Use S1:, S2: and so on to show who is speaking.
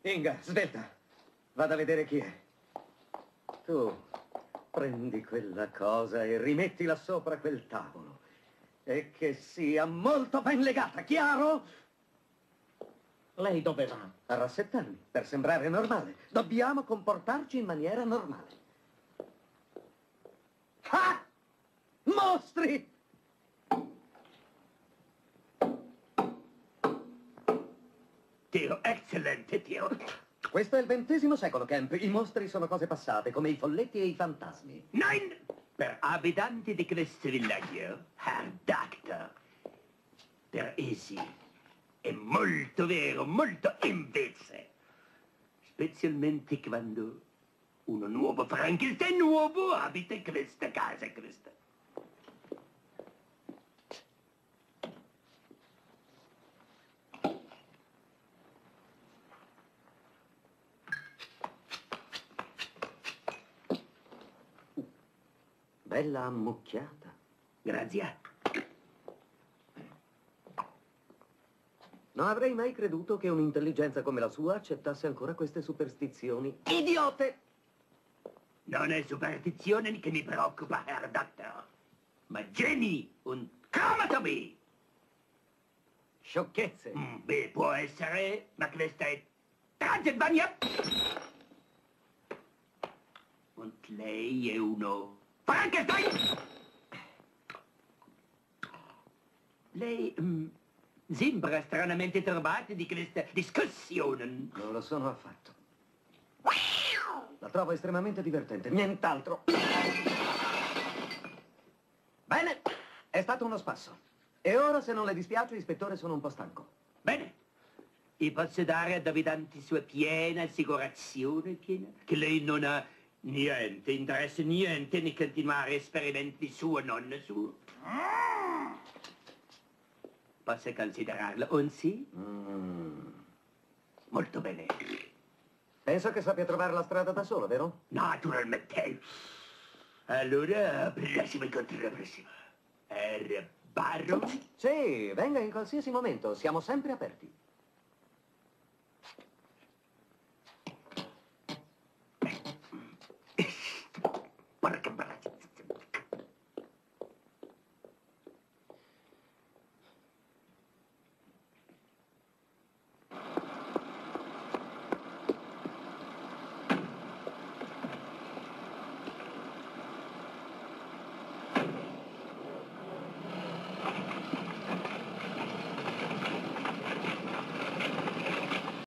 S1: Inga, svelta. Vado a vedere chi è. Tu prendi quella cosa e rimettila sopra quel tavolo. E che sia molto ben legata, chiaro?
S2: Lei dove va?
S1: A rassettarmi, per sembrare normale. Dobbiamo comportarci in maniera normale. Ah! Mostri!
S3: Tiro, eccellente tiro.
S1: Questo è il XX secolo, Kemp. I mostri sono cose passate, come i folletti e i fantasmi.
S3: Nein! Per abitanti di questo villaggio, Herr Doctor, per essi è molto vero, molto invece. Specialmente quando uno nuovo Frankenstein nuovo abita in questa casa, questa.
S1: Bella ammucchiata.
S3: Grazie.
S1: Non avrei mai creduto che un'intelligenza come la sua accettasse ancora queste superstizioni. Idiote!
S3: Non è superstizione che mi preoccupa, Herr Doctor, ma geni und cromatomie.
S1: Sciocchezze.
S3: Beh, può essere, ma questa è Transylvania. Und lei è uno Frankenstein. Lei sembra stranamente turbato di questa discussione.
S1: Non lo sono affatto. La trovo estremamente divertente, nient'altro. Bene, è stato uno spasso. E ora, se non le dispiace, ispettore, sono un po' stanco.
S3: Bene. E posso dare ad abitanti sua piena assicurazione, che lei non ha niente, interesse niente di continuare esperimenti suo nonno suo. Posso considerarlo un sì? Molto bene.
S1: Penso che sappia trovare la strada da solo, vero?
S3: Naturalmente. Allora, prossimo incontro, la prossima. Herr Baron?
S1: Sì, venga in qualsiasi momento, siamo sempre aperti.